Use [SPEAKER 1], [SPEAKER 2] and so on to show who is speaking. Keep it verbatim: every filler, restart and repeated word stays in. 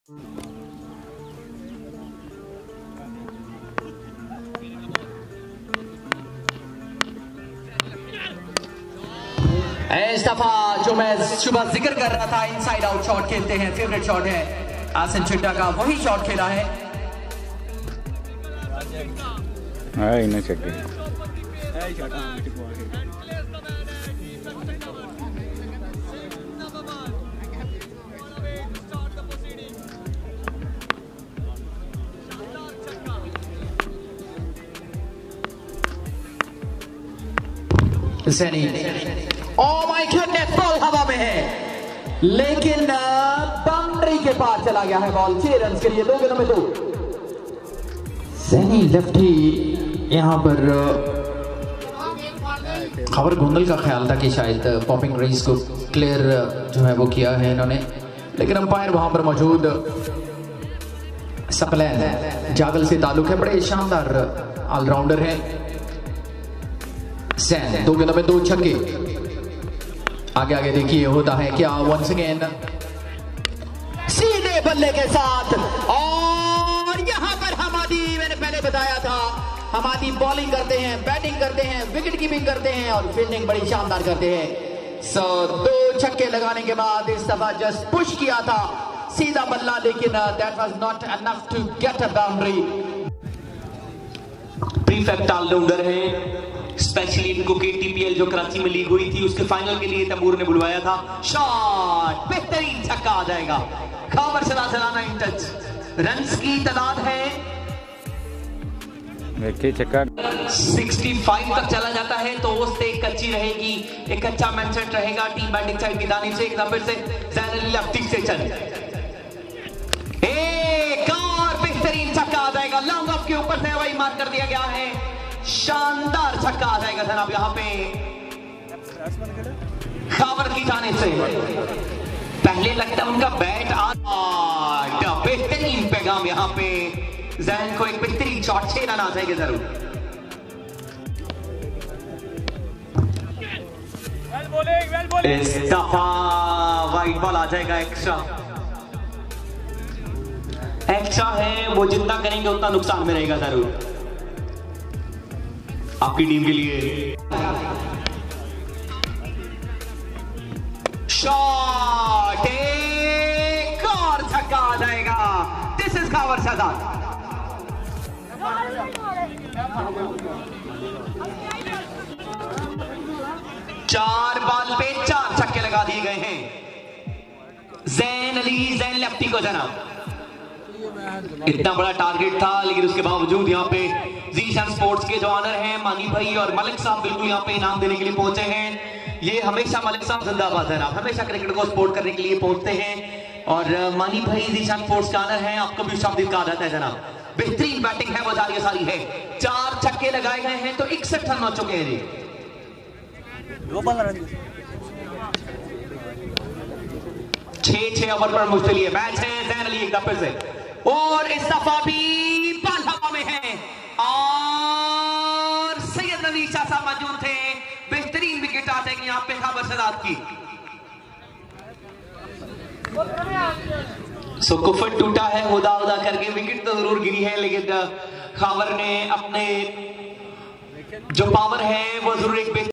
[SPEAKER 1] इस दफा जो मैं सुबह जिक्र कर रहा था, इनसाइड आउट शॉट खेलते हैं, फेवरेट शॉट है आसिम चिट्टा का, वही शॉट खेला है।
[SPEAKER 2] हाँ इन्हें चेक
[SPEAKER 1] Saini, oh my goodness, ball हवा में है लेकिन बाउंड्री के पार चला गया है बॉल। छह रन के लिए दो गेंदों में दो। सैनी लेफ्टी, यहां पर खबर गोंदल का ख्याल था कि शायद पॉपिंग रेस को क्लियर जो है वो किया है इन्होंने, लेकिन अंपायर वहां पर मौजूद सकलैन जागल से ताल्लुक है, बड़े शानदार ऑलराउंडर है सैन। दो गेंदों में दो छक्के। आगे आगे देखिए होता है क्या, वंस अगेन सीधे बल्ले के साथ, और यहां पर हमादी, मैंने पहले बताया था हमादी बॉलिंग करते हैं, बैटिंग करते हैं, विकेट कीपिंग करते हैं और फील्डिंग बड़ी शानदार करते हैं। सो दो छक्के लगाने के बाद इस दफा जस्ट पुश किया था सीधा बल्ला, लेकिन that was not enough to get a boundary.
[SPEAKER 3] Perfect allrounder है, स्पेशली इनको केटीपीएल जो कराची में लीग हुई थी उसके फाइनल के लिए तैमूर ने बुलवाया था। शॉट, बेहतरीन छक्का आ जाएगा। खाबर सदा सलाना इन टच, रन्स की तादाद है
[SPEAKER 2] छक्का
[SPEAKER 3] पैंसठ तक चला जाता है तो उससे एक कच्ची रहेगी, एक कच्चा मैचसेट रहेगा टीम बैटिंग साइड की जानिब से। एक नंबर से जैन अली लेफ्टी से चल, एक और बेहतरीन छक्का आ जाएगा। लॉन्ग ऑफ के ऊपर से हवाई मार कर दिया गया है, शानदार छक्का आ जाएगा जनाब यहाँ पे खाबर की जाने से। पहले लगता है उनका बैट आ, बेहतरीन पैगाम यहाँ पे जैन को, एक बेहतरीन शॉट, छह रन आ जाएंगे जरूर। इस दफा वाइड बॉल आ जाएगा, एक्स्ट्रा एक्स्ट्रा है, वो जितना करेंगे उतना नुकसान में रहेगा जरूर आपकी टीम के लिए। शॉट, एक और छक्का आ जाएगा। This is Khabar Shahzad. चार बॉल पे चार छक्के लगा दिए गए हैं जैन अली, जैन लेफ्टी को जनाब। इतना बड़ा टारगेट था लेकिन उसके बावजूद यहाँ पे जीशान स्पोर्ट्स के जो ऑनर हैं मानी भाई और मलिक साहब बिल्कुल यहाँ पे इनाम देने के लिए पहुंचे हैं। ये हमेशा मलिक साहब जिंदाबाद है, आप हमेशा क्रिकेट को सपोर्ट करने के लिए पहुंचते हैं और मानी भाई जीशान स्पोर्ट्स के ऑनर हैं, आपको भी शाब्दिक का आदत है जनाब। बेहतरीन बैटिंग है वो सारी सारी है, चार छक्के लगाए गए हैं तो इकसठ रन हो चुके हैं जी। छह छह ओवर पर मुश्किल मैच है। जैन अली एक दफे से, और इस दफा भी बॉल हवा में है और सैयद नबी शाह साहब मौजूद थे। बेहतरीन विकेट आ जाएगी यहाँ पे खाबर शहजाद की। सो कुफर टूटा है, उदा उदा करके विकेट तो जरूर गिरी है लेकिन खाबर ने अपने जो पावर है वो जरूर एक